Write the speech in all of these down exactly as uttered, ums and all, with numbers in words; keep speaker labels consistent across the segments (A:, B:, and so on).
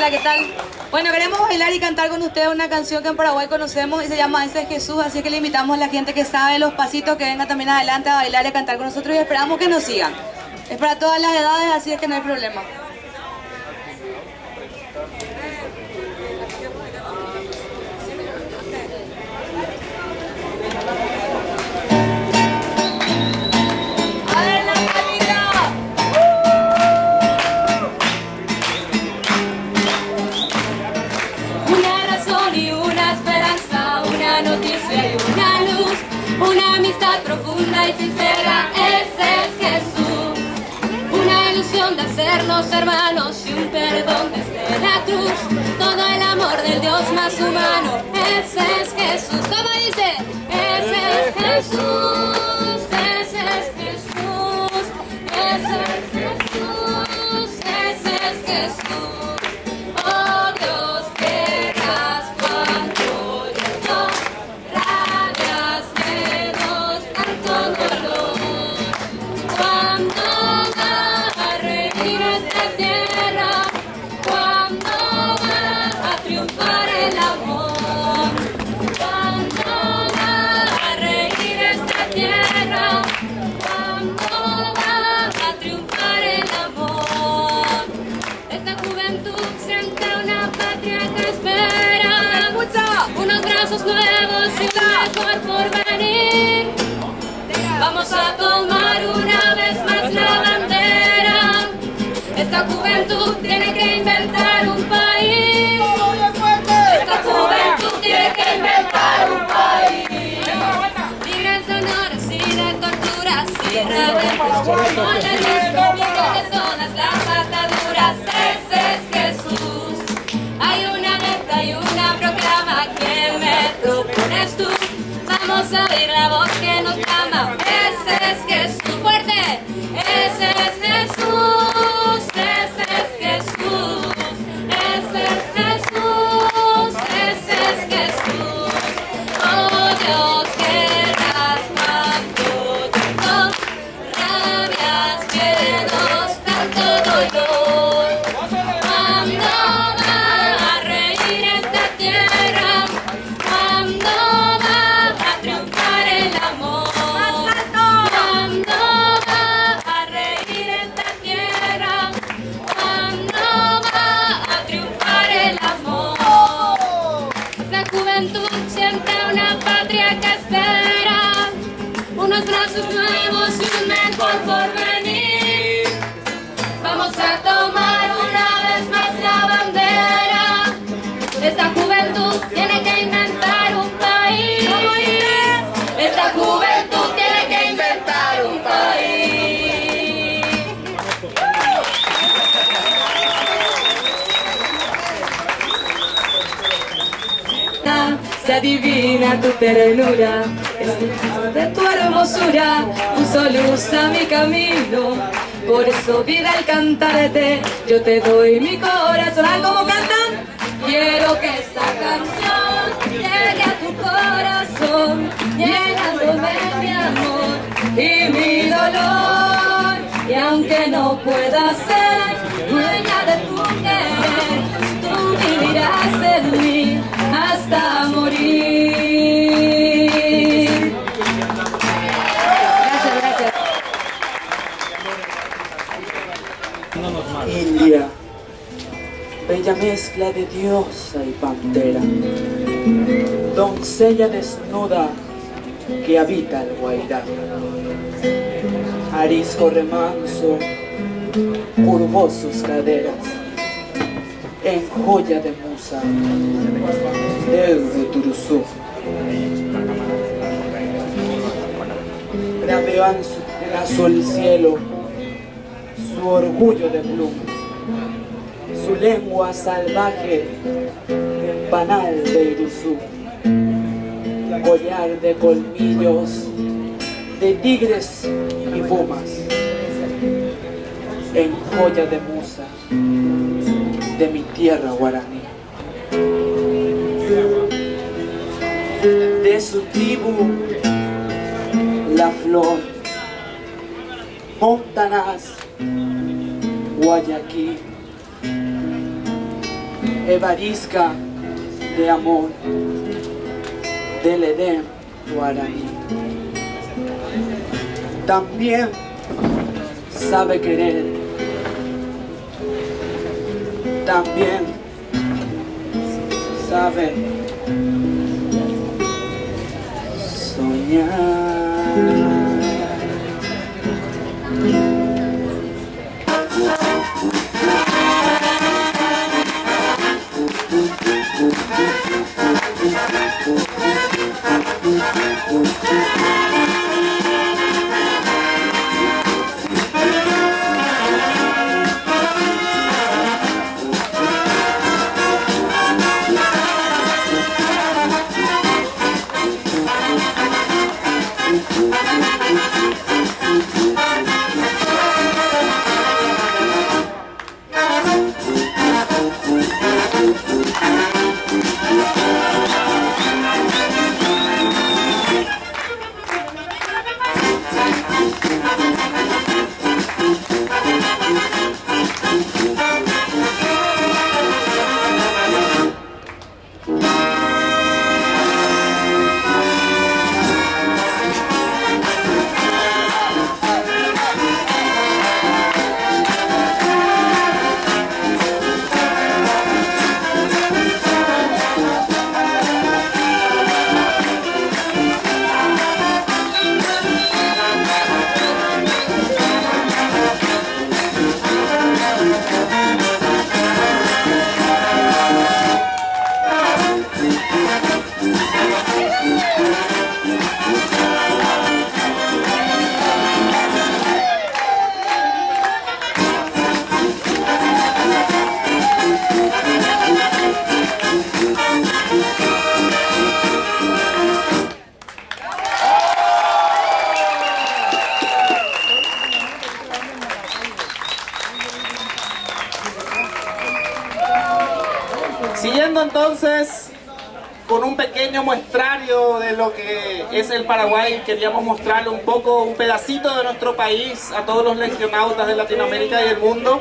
A: Hola, ¿qué tal? Bueno, queremos bailar y cantar con ustedes una canción que en Paraguay conocemos y se llama Ese es Jesús, así que le invitamos a la gente que sabe los pasitos que venga también adelante a bailar y a cantar con nosotros y esperamos que nos sigan. Es para todas las edades, así es que no hay problema.
B: Una amistad profunda y sincera, ese es Jesús. Una ilusión de hacernos hermanos y un perdón desde la cruz. Todo el amor del Dios más humano, ese es Jesús. ¿Cómo dice? Ese es Jesús, ese es Jesús, ese es Jesús, ese es Jesús. Oh Dios, querrás cuando yo rabias menos tanto dolor. Cuando va a reír esta tierra, cuando va a triunfar el amor. Cuando va a reír esta tierra, cuando va a triunfar el amor. Esta juventud siente una patria que espera unos brazos nuevos y un mejor porvenir. Vamos a tomar una vez más la bandera. Esta juventud tiene que inventar un país. Esta juventud tiene que inventar un país. Libre de honores y de torturas y rebeldes. Con el libre de todas las ataduras. Ese es Jesús. Hay una meta y una proclama que me propones tú. Vamos a oír la voz que nos llama. Ese es Jesús. Fuerte. Ese es Jesús. Ese es Jesús. Ese es Jesús. Ese es Jesús. Oh Dios, querrás cuando yo rabias, miedos, tanto dolor. Cuando va a reír esta tierra, cuando va a triunfar el amor. Cuando va a reír esta tierra, cuando va a triunfar el amor. La juventud siente una patria que espera unos brazos nuevos y un mejor porvenir. Vamos a tomar una vez más la bandera. Esta juventud tiene que inventar un país. Esta juventud tiene que inventar un país.
A: Se adivina tu ternura, es de tu hermosura, puso luz a mi camino. Por eso vida al cantarte, yo te doy mi corazón. ¿Cómo cantan? Quiero que esta canción llegue a tu corazón, llenándome mi amor y mi dolor. Y aunque no pueda ser dueña de tu querer, tú vivirás en mí hasta morir. Gracias, gracias.
C: India, bella mezcla de diosa y pantera, doncella desnuda que habita el Guairá. Arisco remanso curvó sus caderas en joya de musa del Turuzú. Graveó en su en azul cielo su orgullo de plumas, su lengua salvaje, panal de Iruzú, collar de colmillos de tigres y pumas, en joya de musa de mi tierra guaraní. De su tribu la flor, Montanas, Guayaquil, Evarisca de amor del Edén guaraní. También sabe querer, también sabe soñar.
D: Siguiendo entonces con un pequeño muestrario de lo que es el Paraguay, queríamos mostrarle un poco, un pedacito de nuestro país a todos los legionautas de Latinoamérica y del mundo.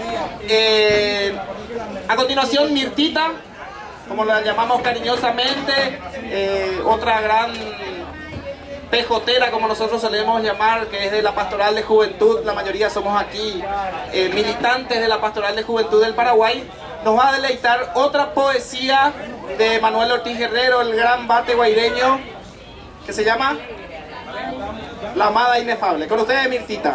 D: Eh, a continuación, Mirtita, como la llamamos cariñosamente, eh, otra gran pejotera, como nosotros solemos llamar, que es de la Pastoral de Juventud. La mayoría somos aquí eh, militantes de la Pastoral de Juventud del Paraguay. Nos va a deleitar otra poesía de Manuel Ortiz Guerrero, el gran bate guaireño, que se llama La Amada Inefable. Con ustedes, Mirtita.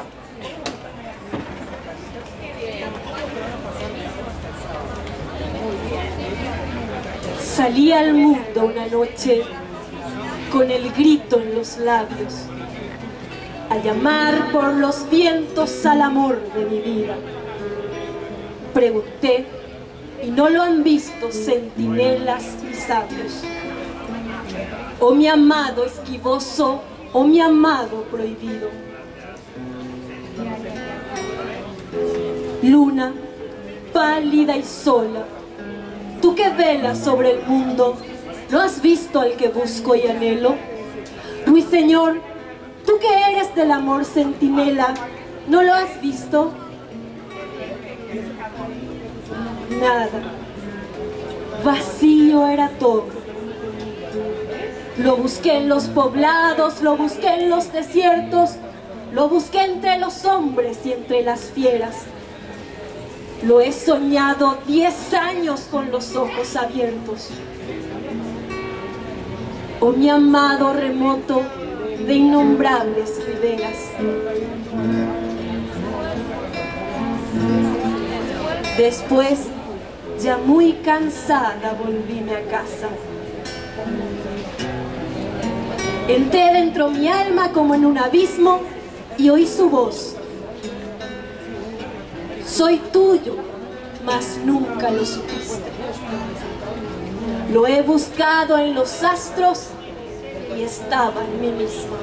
A: Salí al mundo una noche con el grito en los labios, a llamar por los vientos al amor de mi vida. Pregunté, y no lo han visto centinelas y sabios. Oh mi amado esquivoso, oh mi amado prohibido. Luna, pálida y sola, tú que velas sobre el mundo, ¿no has visto al que busco y anhelo? Ruiseñor, tú que eres del amor centinela, ¿no lo has visto? Nada, vacío era todo. Lo busqué en los poblados, lo busqué en los desiertos, lo busqué entre los hombres y entre las fieras. Lo he soñado diez años con los ojos abiertos. Oh mi amado remoto de innombrables riberas. Después, ya muy cansada, volvíme a casa. Entré dentro mi alma como en un abismo y oí su voz. Soy tuyo, mas nunca lo supiste. Lo he buscado en los astros y estaba en mí misma.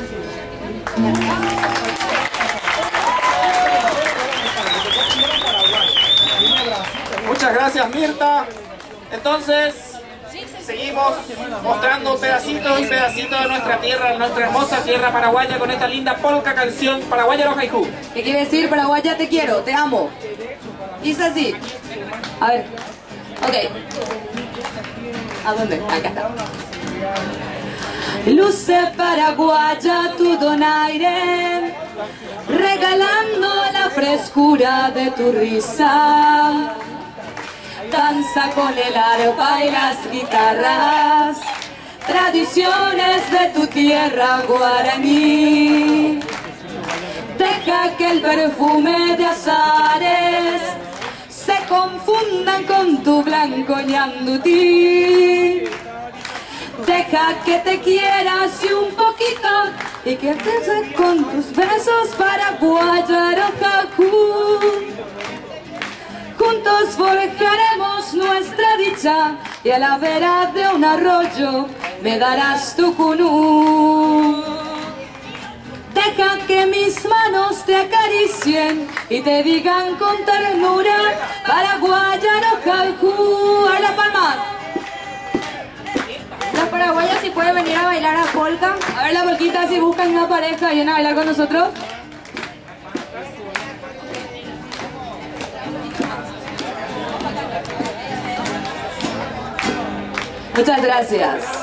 D: Muchas gracias, Mirta. Entonces, seguimos mostrando pedacitos y pedacitos de nuestra tierra, nuestra hermosa tierra paraguaya, con esta linda polka canción Paraguaya no Haiku.
E: ¿Qué quiere decir? Paraguaya te quiero, te amo. Dice así. A ver.
A: Ok. ¿A dónde? Acá está. Luce paraguaya tu donaire, regalando la frescura de tu risa. Danza con el arpa y las guitarras, tradiciones de tu tierra guaraní. Deja que el perfume de azares se confundan con tu blanco ñandutí. Deja que te quieras y un poquito, y que te con tus besos para Guayarojacú. Juntos forjaremos nuestra dicha, y a la vera de un arroyo me darás tu cunú. Deja que mis manos te acaricien y te digan con ternura para Guayarojacú. A la palma.
B: Las paraguayas si pueden venir a bailar a polka.
A: A ver la polquita, si buscan una pareja, vienen a bailar con nosotros. Muchas gracias.